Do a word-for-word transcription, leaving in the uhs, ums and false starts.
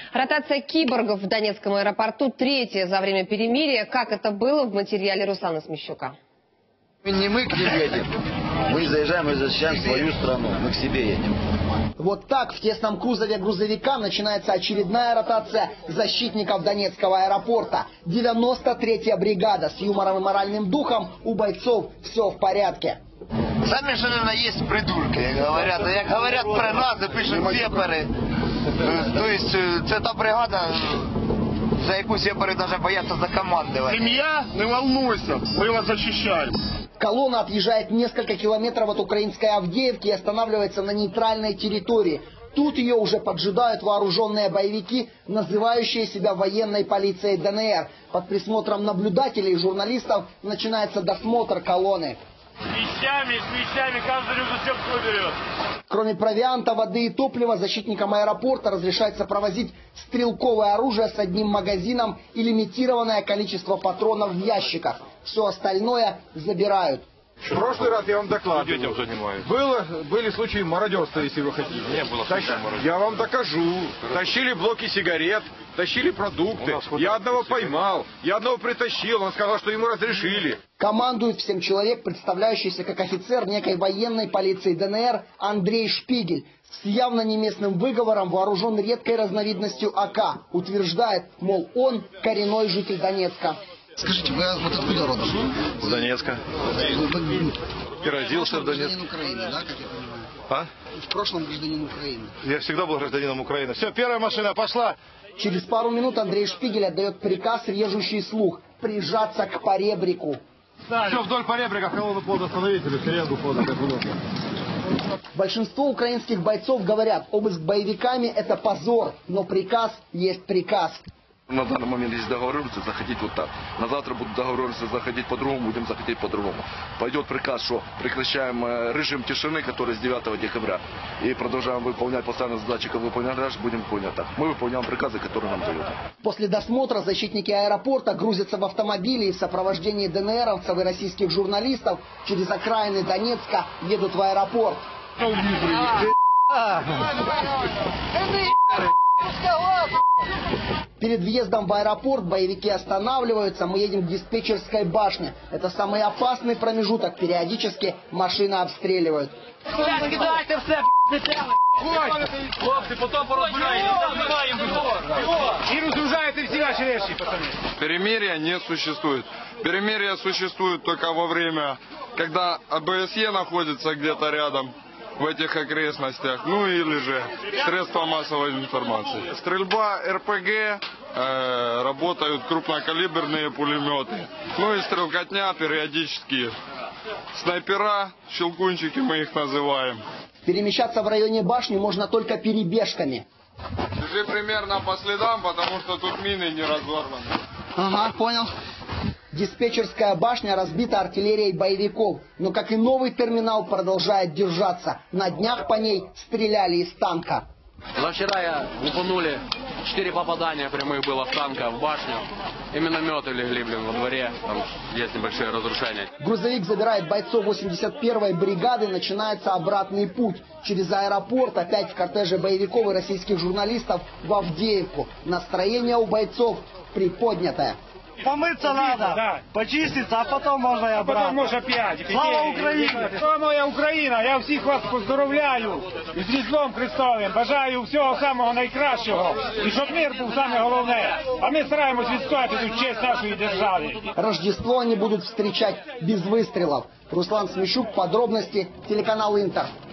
Ротация киборгов в Донецком аэропорту третья за время перемирия. Как это было в материале Руслана Смещука. Не мы к ним едем. Мы заезжаем и защищаем свою страну. Мы к себе едем. Вот так в тесном кузове грузовика начинается очередная ротация защитников Донецкого аэропорта. девяносто третья бригада. С юмором и моральным духом у бойцов все в порядке. Сами же, наверное, есть придурки, говорят. Як говорят про нас, пишут сепари. То есть, это бригада, за яку сепари даже боятся закомандовать. Семья, не волнуйся, мы вас защищаем. Колонна отъезжает несколько километров от украинской Авдеевки и останавливается на нейтральной территории. Тут ее уже поджидают вооруженные боевики, называющие себя военной полицией ДНР. Под присмотром наблюдателей и журналистов начинается досмотр колонны. С вещами, с вещами, каждый люди всем свой берет. Кроме провианта, воды и топлива, защитникам аэропорта разрешается провозить стрелковое оружие с одним магазином и лимитированное количество патронов в ящиках. Все остальное забирают. В прошлый раз я вам докладывал. Было, были случаи мародерства, если вы хотите. Не было случаев мародерства. Я вам докажу. Тащили блоки сигарет, тащили продукты. Я одного поймал, я одного притащил. Он сказал, что ему разрешили. Командует всем человек, представляющийся как офицер некой военной полиции ДНР Андрей Шпигель. С явно неместным выговором вооружен редкой разновидностью А К. Утверждает, мол, он коренной житель Донецка. Скажите, вы вот откуда родом? С Донецка. И родился в Донецке. Гражданин Украины, да, как я понимаю? А? В прошлом гражданин Украины. Я всегда был гражданином Украины. Все, первая машина пошла. Через пару минут Андрей Шпигель отдает приказ, режущий слух, прижаться к поребрику. Все вдоль поребрика, колонну плотно остановить или шеренгу плотно, как удобно. Большинство украинских бойцов говорят, обыск боевиками – это позор, но приказ есть приказ. На данный момент, если договоримся, заходить вот так. На завтра будут договоримся заходить по-другому, будем заходить по-другому. Пойдет приказ, что прекращаем режим тишины, который с девятого декабря. И продолжаем выполнять постоянно задачи, как выполнять дальше, будем выполнять так. Мы выполняем приказы, которые нам дают. После досмотра защитники аэропорта грузятся в автомобили и в сопровождении ДНРовцев и российских журналистов через окраины Донецка едут в аэропорт. Перед въездом в аэропорт боевики останавливаются, мы едем к диспетчерской башне. Это самый опасный промежуток, периодически машины обстреливают. Перемирия не существует. Перемирие существует только во время, когда А Бэ Эс Е находится где-то рядом в этих окрестностях, ну или же средства массовой информации. Стрельба Р Пэ Гэ, э, работают крупнокалиберные пулеметы, ну и стрелкотня периодически. Снайпера, щелкунчики мы их называем. Перемещаться в районе башни можно только перебежками. Бежи примерно по следам, потому что тут мины не разорваны. Ага, понял. Диспетчерская башня разбита артиллерией боевиков, но, как и новый терминал, продолжает держаться. На днях по ней стреляли из танка. Вчера я упанули, четыре попадания прямых было в танка, в башню. И минометы легли, блин, во дворе, там есть небольшие разрушения. Грузовик забирает бойцов восемьдесят первой бригады, начинается обратный путь. Через аэропорт, опять в кортеже боевиков и российских журналистов в Авдеевку. Настроение у бойцов приподнятое. Помыться надо, да. Почиститься, а потом можно и обратно. А потом можно опять. Слава Україні! Слава моя Україна! Я всіх вас поздоровляю із Різдвом Христовим. Бажаю всього самого найкращого. І щоб мир був саме головне. А ми стараємось відстояти тут честь нашої держави. Рождество они будут встречать без выстрелов. Руслан Смещук, подробности, телеканал Интер.